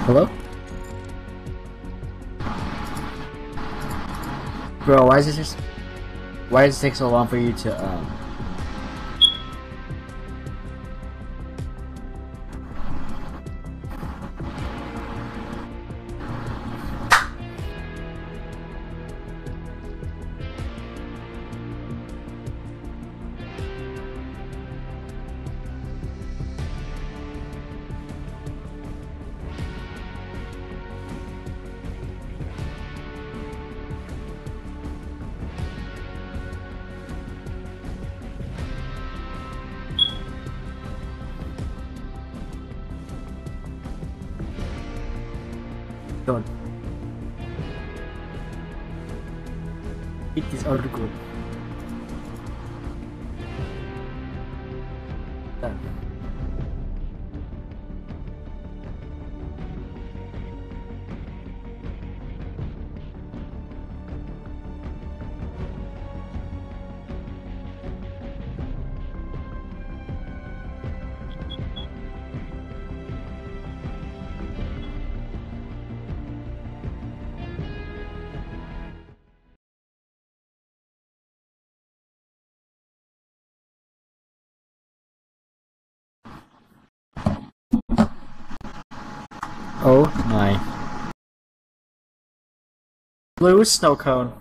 Hello? Bro, why does it take so long for you to, Don't eat this article. Done. Oh my. Blue snow cone.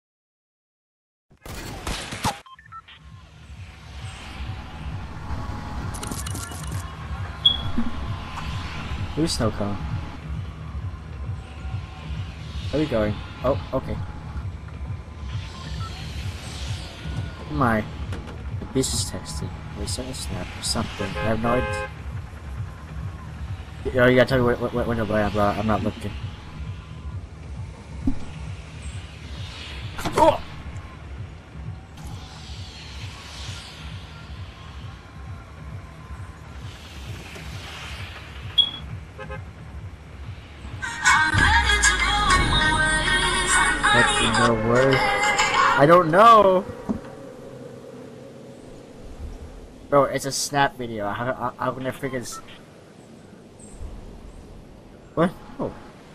Blue snow cone. Where are we going? Oh, okay. Oh my. The beast is texting. We sent a snap or something. I have no idea. Yo, you gotta tell me when to play, bro. I'm not looking. Oh! What in the world? I don't know! Bro, it's a snap video. I'm gonna figure this. What? Oh.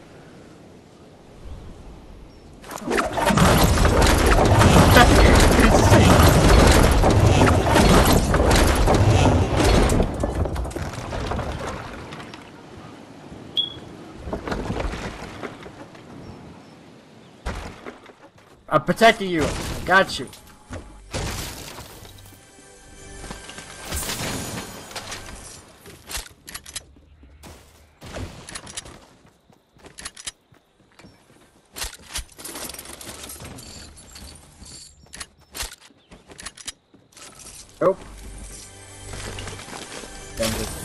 I'm protecting you. I got you. Nope. Thank you.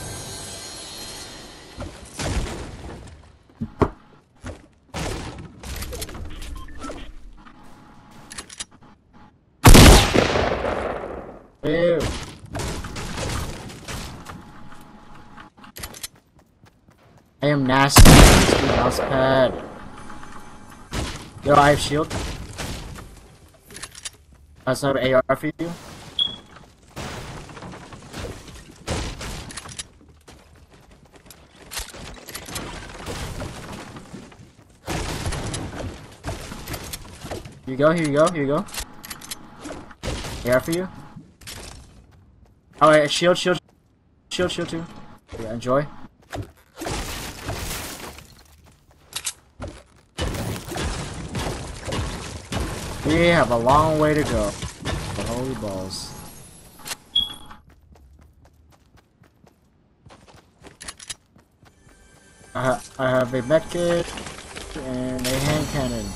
Ew. I am nasty. Mouse pad. Yo, I have shield. I also have AR for you. Here you go, here you go, here you go. AR for you. Alright, shield too. Yeah, enjoy. We have a long way to go. Holy balls. I have a medkit and a hand cannon.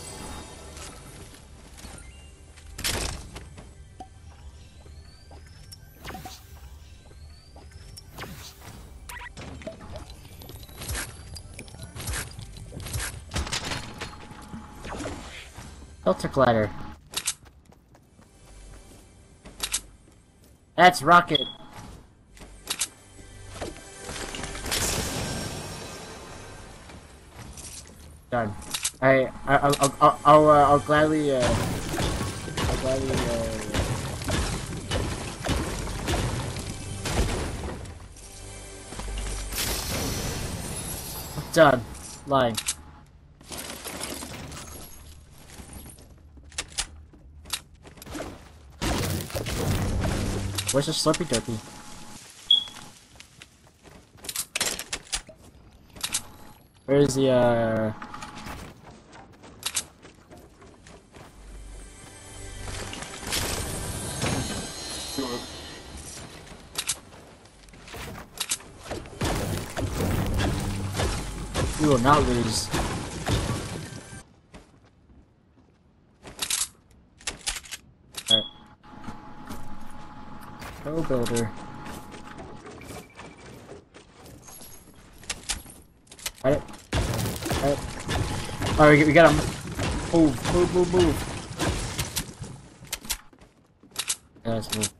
Filter glider. That's rocket. Done. I'll gladly Done. Lying. Where's the Slurpy Derpy? Where's the You will not lose. Alright. Go builder. Alright. Alright. Alright, we got him. Move, move, move, move. Yeah, let's move.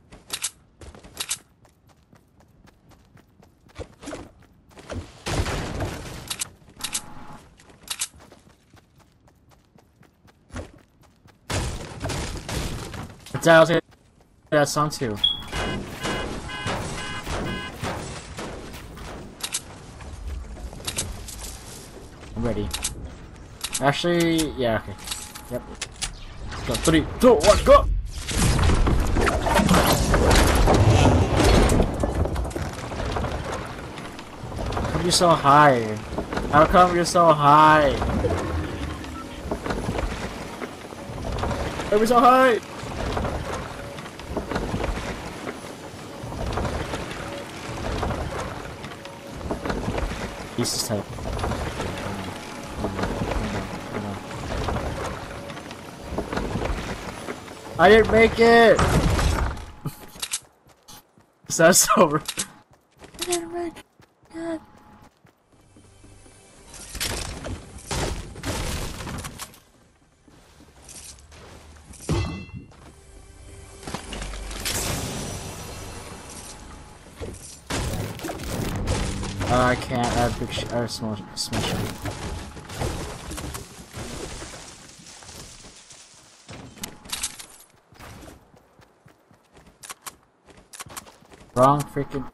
I'll take that song too. I'm ready. Actually, yeah, okay. Yep. Let's go. 3, 2, 1, go! How come you're so high? How come you're so high? Why are we so high? Pieces type. I didn't make it! That's over. I didn't make it. I can't add big small shot. Wrong freaking.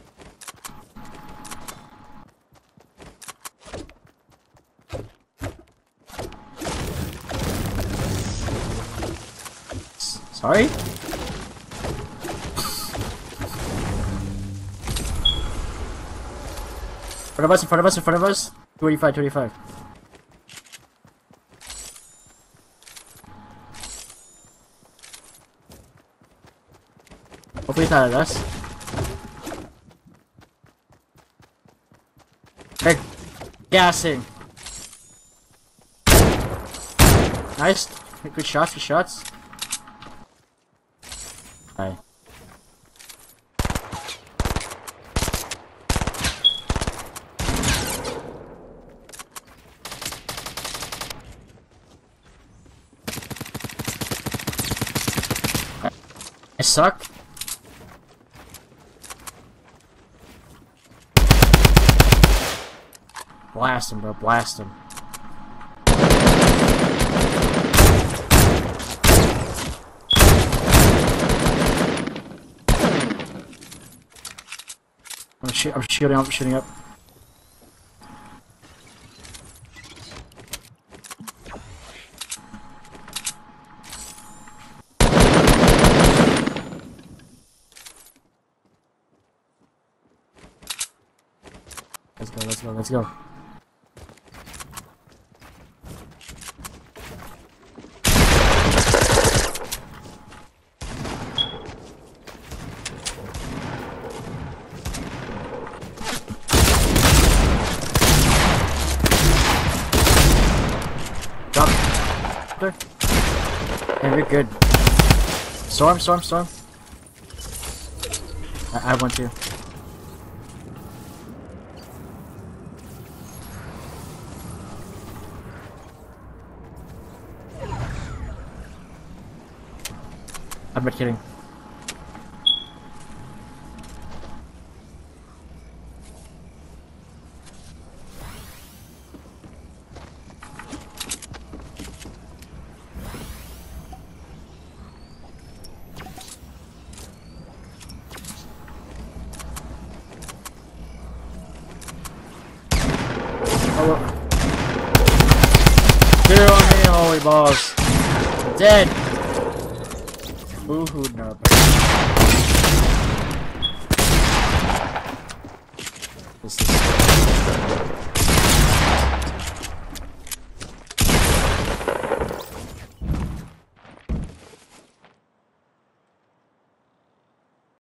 Sorry? In front of us, in front of us, in front of us. 25, 25. Hopefully it's not at us. They're gassing. Nice. Good shots, good shots. Alright. I suck. Blast him, bro. Blast him. I'm shooting up, shooting up. Let's go, let's go, let's go. Drop. There. And we're good. Storm, storm, storm. I want to. I'm not kidding. Get it on me, holy balls. Dead. Boo-hoo, no. This is